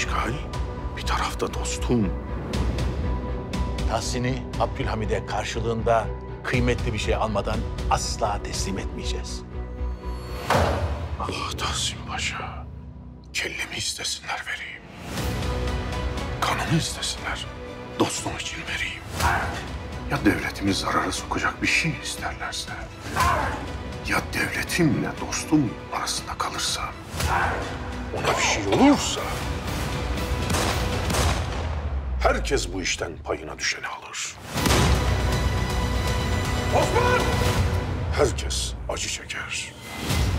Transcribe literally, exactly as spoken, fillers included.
işgal, bir tarafta dostum. Tahsin'i Abdülhamid'e karşılığında kıymetli bir şey almadan asla teslim etmeyeceğiz. Ah Tahsin Paşa, kellemi istesinler vereyim. Kanımı istesinler, dostum için vereyim. Ya devletimi zarara sokacak bir şey isterlerse, ya devletimle dostum arasında kalırsa, ona bir şey olursa, herkes bu işten payına düşeni alır. Osman! Herkes acı çeker.